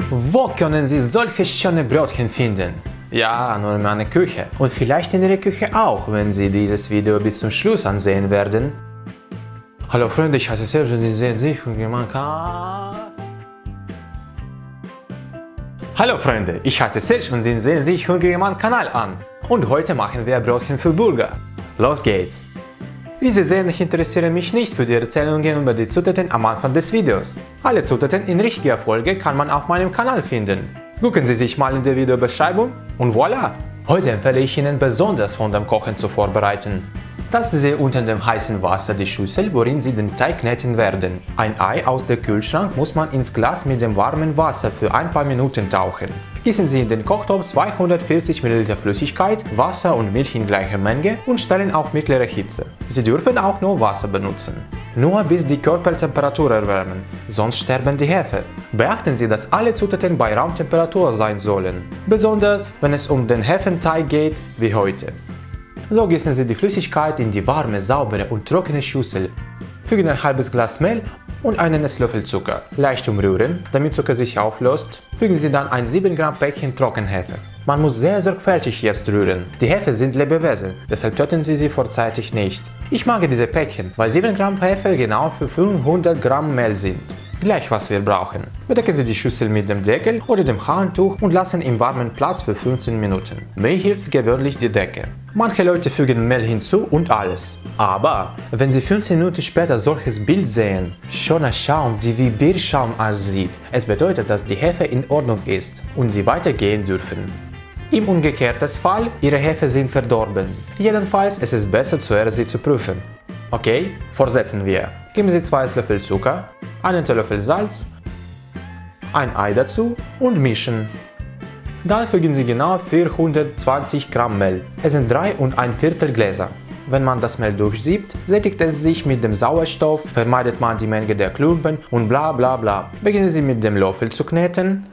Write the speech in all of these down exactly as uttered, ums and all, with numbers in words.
Wo können Sie solche schöne Brötchen finden? Ja, nur in meiner Küche. Und vielleicht in Ihrer Küche auch, wenn Sie dieses Video bis zum Schluss ansehen werden. Hallo Freunde, ich heiße Sergio, Sie sehen sich und man kann... Hallo Freunde, ich heiße Sergio und Sie sehen sich hungrig meinen Kanal an. Und heute machen wir Brötchen für Burger. Los geht's! Wie Sie sehen, ich interessiere mich nicht für die Erzählungen über die Zutaten am Anfang des Videos. Alle Zutaten in richtiger Folge kann man auf meinem Kanal finden. Gucken Sie sich mal in der Videobeschreibung und voilà! Heute empfehle ich Ihnen besonders von dem Kochen zu vorbereiten. Lassen Sie unter dem heißen Wasser die Schüssel, worin Sie den Teig kneten werden. Ein Ei aus dem Kühlschrank muss man ins Glas mit dem warmen Wasser für ein paar Minuten tauchen. Gießen Sie in den Kochtopf zweihundertvierzig Milliliter Flüssigkeit, Wasser und Milch in gleicher Menge und stellen auf mittlere Hitze. Sie dürfen auch nur Wasser benutzen. Nur bis die Körpertemperatur erwärmen, sonst sterben die Hefe. Beachten Sie, dass alle Zutaten bei Raumtemperatur sein sollen, besonders wenn es um den Hefenteig geht wie heute. So gießen Sie die Flüssigkeit in die warme, saubere und trockene Schüssel. Fügen ein halbes Glas Mehl und einen Esslöffel Zucker. Leicht umrühren, damit Zucker sich auflöst. Fügen Sie dann ein sieben Gramm Päckchen Trockenhefe. Man muss sehr sorgfältig jetzt rühren. Die Hefe sind Lebewesen, deshalb töten Sie sie vorzeitig nicht. Ich mag diese Päckchen, weil sieben Gramm Hefe genau für fünfhundert Gramm Mehl sind. Gleich was wir brauchen. Bedecken Sie die Schüssel mit dem Deckel oder dem Handtuch und lassen im warmen Platz für fünfzehn Minuten. Mir hilft gewöhnlich die Decke. Manche Leute fügen Mehl hinzu und alles. Aber wenn Sie fünfzehn Minuten später solches Bild sehen, schöner Schaum, die wie Bierschaum aussieht, es bedeutet, dass die Hefe in Ordnung ist und Sie weitergehen dürfen. Im umgekehrten Fall, Ihre Hefe sind verdorben. Jedenfalls ist es besser, zuerst sie zu prüfen. Okay, fortsetzen wir. Geben Sie zwei Esslöffel Zucker, einen Teelöffel Salz, ein Ei dazu und mischen. Dann fügen Sie genau vierhundertzwanzig Gramm Mehl. Es sind drei und ein Viertel Gläser. Wenn man das Mehl durchsiebt, sättigt es sich mit dem Sauerstoff, vermeidet man die Menge der Klumpen und bla bla bla. Beginnen Sie mit dem Löffel zu kneten.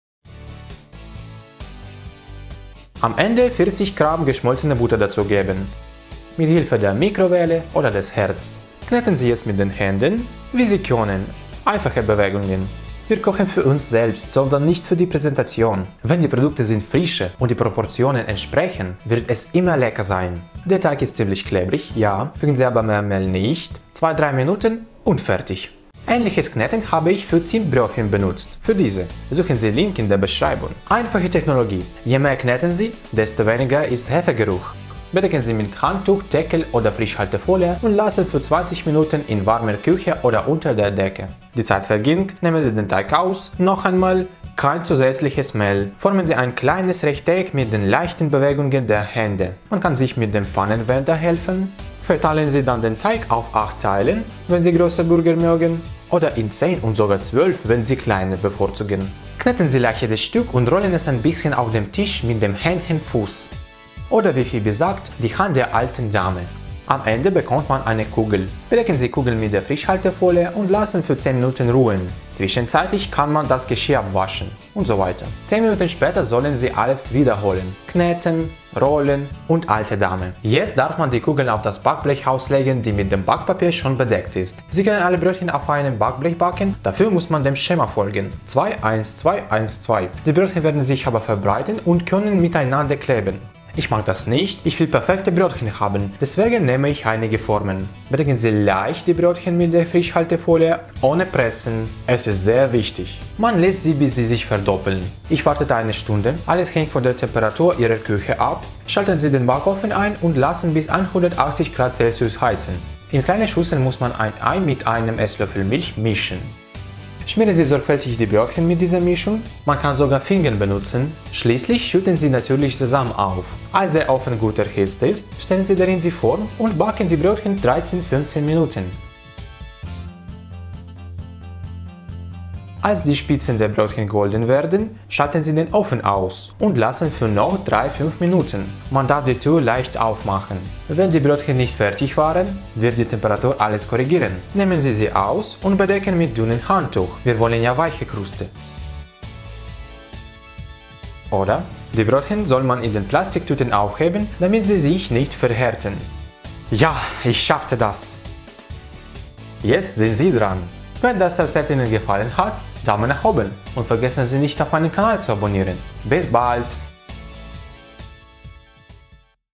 Am Ende vierzig Gramm geschmolzene Butter dazugeben. Mit Hilfe der Mikrowelle oder des Herz. Kneten Sie es mit den Händen, wie Sie können. Einfache Bewegungen. Wir kochen für uns selbst, sondern nicht für die Präsentation. Wenn die Produkte sind frische und die Proportionen entsprechen, wird es immer lecker sein. Der Teig ist ziemlich klebrig, ja, fügen Sie aber mehr Mehl nicht. zwei bis drei Minuten und fertig. Ähnliches Kneten habe ich für Zimtbrötchen benutzt. Für diese suchen Sie Link in der Beschreibung. Einfache Technologie. Je mehr kneten Sie, desto weniger ist Hefegeruch. Bedecken Sie mit Handtuch, Deckel oder Frischhaltefolie und lassen für zwanzig Minuten in warmer Küche oder unter der Decke. Die Zeit verging, nehmen Sie den Teig aus, noch einmal, kein zusätzliches Mehl. Formen Sie ein kleines Rechteck mit den leichten Bewegungen der Hände. Man kann sich mit dem Pfannenwender helfen. Verteilen Sie dann den Teig auf acht Teilen, wenn Sie große Burger mögen, oder in zehn und sogar zwölf, wenn Sie kleine bevorzugen. Kneten Sie leichtes Stück und rollen es ein bisschen auf dem Tisch mit dem Händchenfuß. Oder wie viel besagt, die Hand der alten Dame. Am Ende bekommt man eine Kugel. Bedecken Sie Kugeln mit der Frischhaltefolie und lassen für zehn Minuten ruhen. Zwischenzeitlich kann man das Geschirr abwaschen und so weiter. zehn Minuten später sollen Sie alles wiederholen. Kneten, rollen und alte Dame. Jetzt darf man die Kugeln auf das Backblech auslegen, die mit dem Backpapier schon bedeckt ist. Sie können alle Brötchen auf einem Backblech backen, dafür muss man dem Schema folgen. zwei eins zwei eins zwei. Die Brötchen werden sich aber verbreiten und können miteinander kleben. Ich mag das nicht, ich will perfekte Brötchen haben, deswegen nehme ich einige Formen. Bedecken Sie leicht die Brötchen mit der Frischhaltefolie, ohne pressen. Es ist sehr wichtig. Man lässt sie, bis sie sich verdoppeln. Ich wartete eine Stunde, alles hängt von der Temperatur Ihrer Küche ab. Schalten Sie den Backofen ein und lassen bis hundertachtzig Grad Celsius heizen. In kleine Schüsseln muss man ein Ei mit einem Esslöffel Milch mischen. Schmieren Sie sorgfältig die Brötchen mit dieser Mischung, man kann sogar Finger benutzen. Schließlich schütten Sie natürlich Sesam auf. Als der Ofen gut erhitzt ist, stellen Sie darin die Form und backen die Brötchen dreizehn bis fünfzehn Minuten. Als die Spitzen der Brötchen golden werden, schalten Sie den Ofen aus und lassen für noch drei bis fünf Minuten. Man darf die Tür leicht aufmachen. Wenn die Brötchen nicht fertig waren, wird die Temperatur alles korrigieren. Nehmen Sie sie aus und bedecken mit dünnem Handtuch. Wir wollen ja weiche Kruste. Oder? Die Brötchen soll man in den Plastiktüten aufheben, damit sie sich nicht verhärten. Ja, ich schaffte das! Jetzt sind Sie dran! Wenn das Rezept Ihnen gefallen hat, Daumen nach oben und vergessen Sie nicht, auf meinen Kanal zu abonnieren. Bis bald!